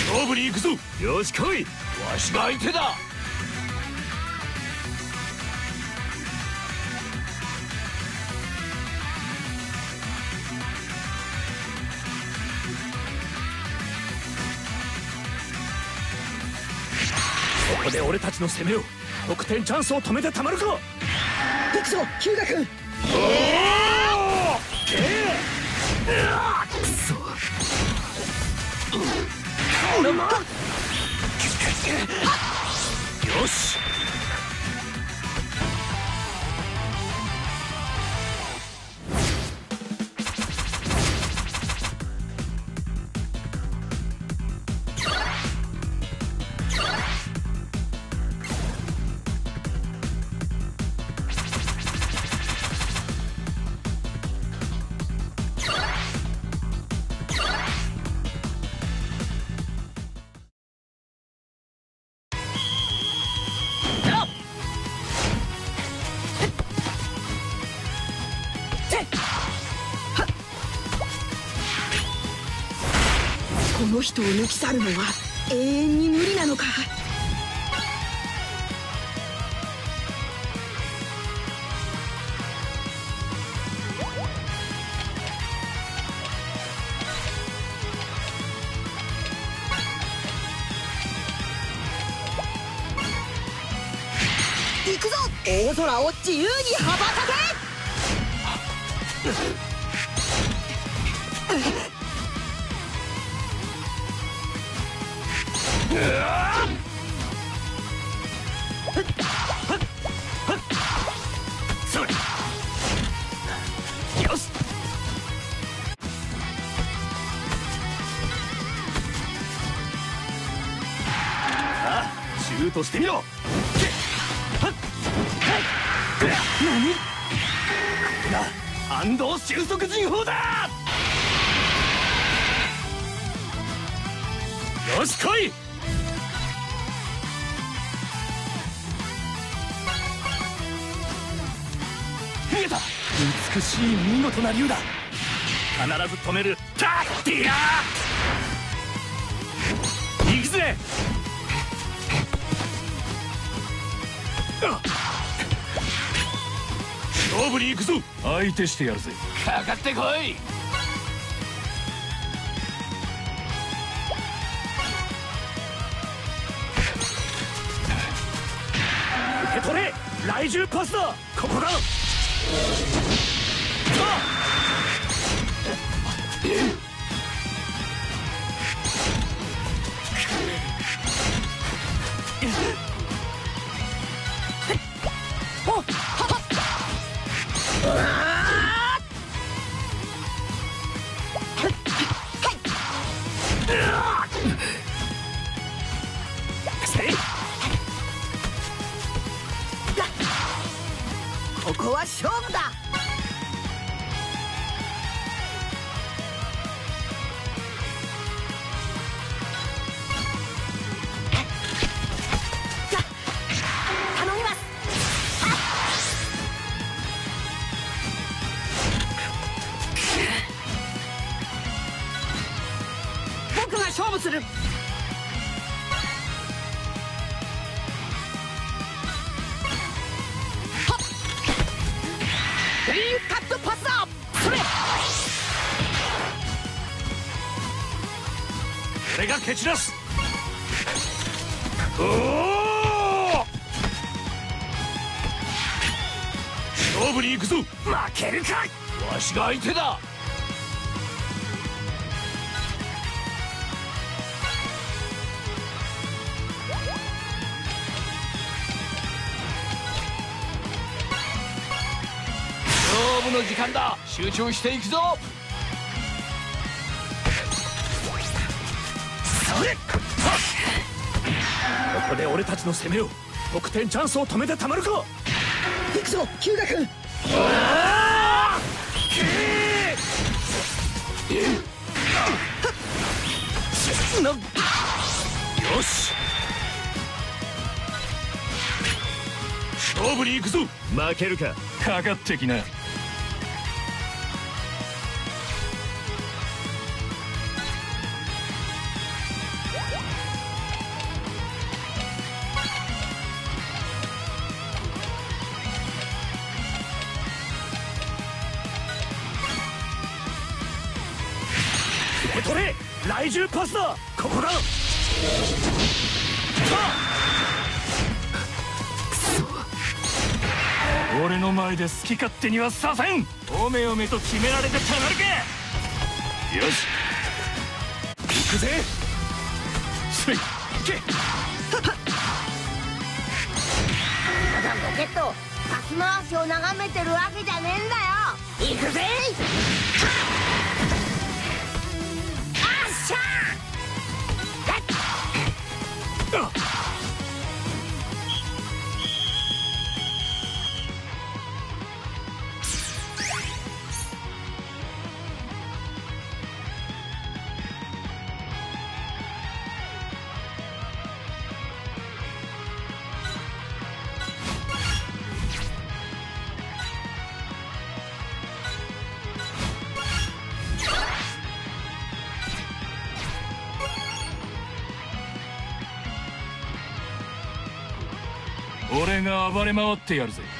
勝負に行くぞ。よし来い。わしが相手だ。ここで俺たちの攻めを、得点チャンスを止めてたまるか。 行くぞ日向君。 くそ。よし。 この人を抜き去るのは永遠に無理なのか。行くぞ大空を自由に羽ばたけ。 よし。さあシュートしてみろ。何？これが反動収束陣法だ。よし来い。見えた。美しい見事な竜だ。必ず止める。タッティアー。行くぜ。勝負に行くぞ。相手してやるぜ。かかってこい。受け取れ。来獣パスだ。ここだ。 ここは勝負だ。頼みます。僕が勝負する。クリーンカットパスだ。それ。 俺が蹴散らす。おお。勝負に行くぞ。負けるか。わしが相手だ。勝負の時間だ。集中していくぞ。それ。ここで俺たちの攻めを、得点チャンスを止めてたまるか。 行くぞ日向君。 よし。勝負に行くぞ。負けるか。かかってきな。 雷獣パスだ。ここだ。俺の前で好き勝手にはさせん。おめおめと決められてたまるか。よし行くぜ。すいけ。 ただロケットパス回しを眺めてるわけじゃねえんだよ。行くぜ。あっしゃ俺が暴れ回ってやるぜ。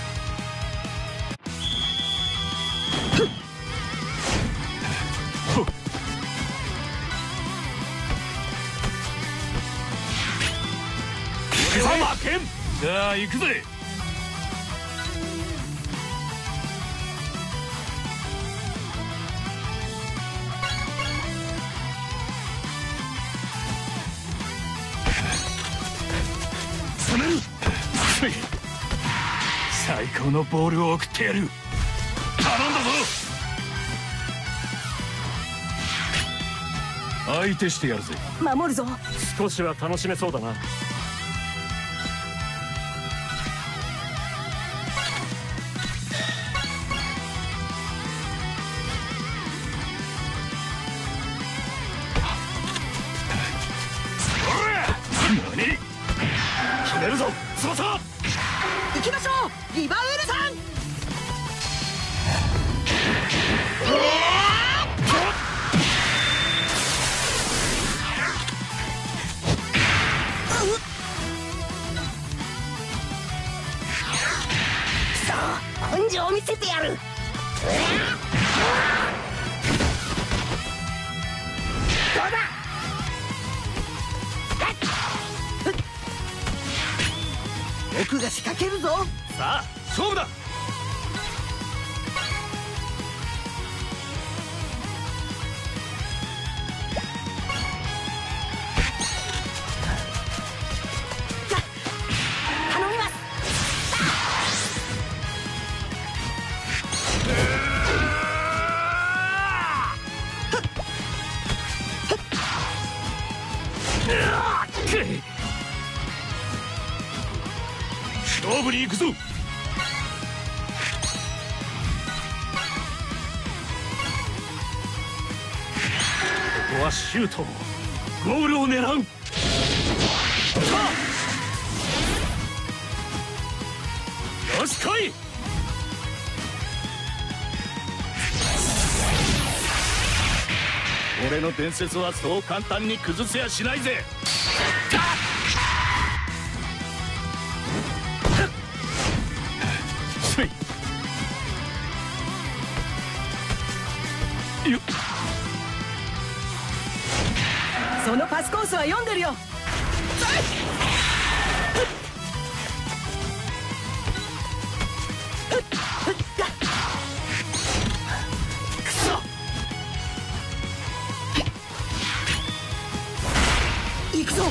俺は負けん。さあ行くぜ。攻める。最高のボールを送ってやる。頼んだぞ。相手してやるぜ。 守るぞ。 少しは楽しめそうだな。何？決めるぞ翼。 行きましょうリバウエルさん。 さあ根性を見せてやる。どうだ。 僕が仕掛けるぞ。 さあ勝負だ。 頼みます。 勝負に行くぞ。ここはシュート。ゴールを狙う。よし来い。俺の伝説はそう簡単に崩せやしないぜ。 そのパスコースは読んでるよ。 くそ。 行くぞ。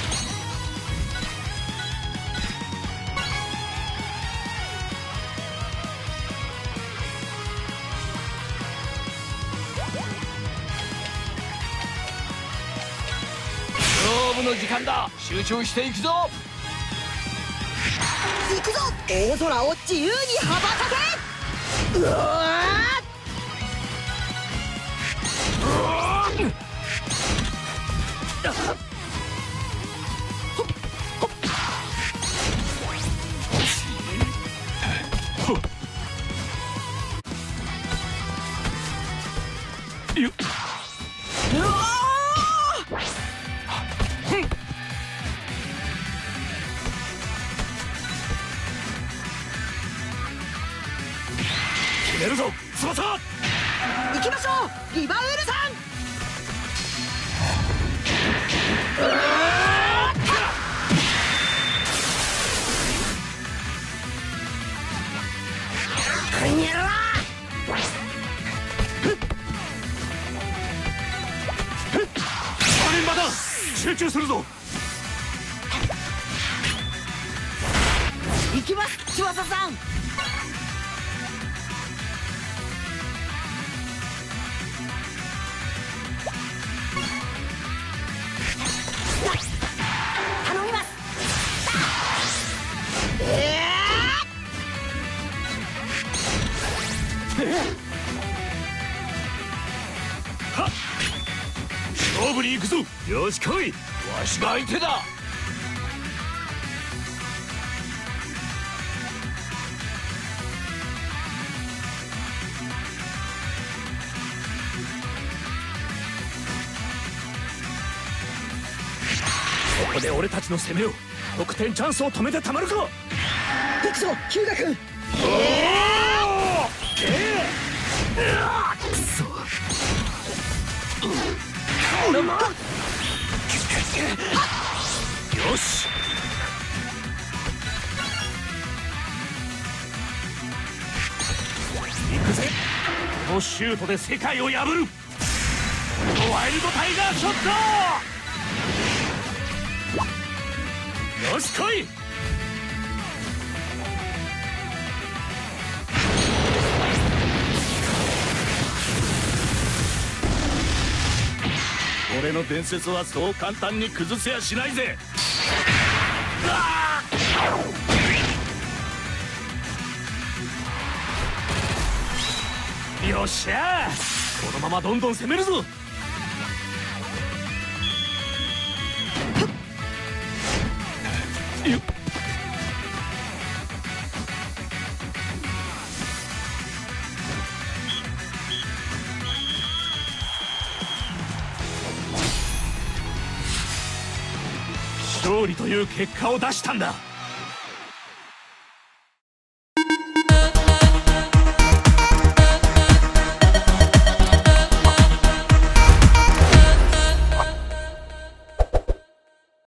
勝負の時間だ。集中していくぞ。 行くぞ。大空を自由に羽ばたけ。うわよっ。 うわ決めるぞ翼。 行きましょうリバウエルさん。 集中するぞ。 行きます、翼さん。頼みます。 勝負に行くぞ。よし来い。わしが相手だ。ここで俺たちの攻めを、得点チャンスを止めてたまるか。 行くぞ日向君。 くそ。よし。行くぜ。このシュートで世界を破る。ワイルドタイガーショット。よし来い。俺の伝説はそう簡単に崩せやしないぜ。よっしゃー、このままどんどん攻めるぞ。よっ。勝利という結果を出したんだ。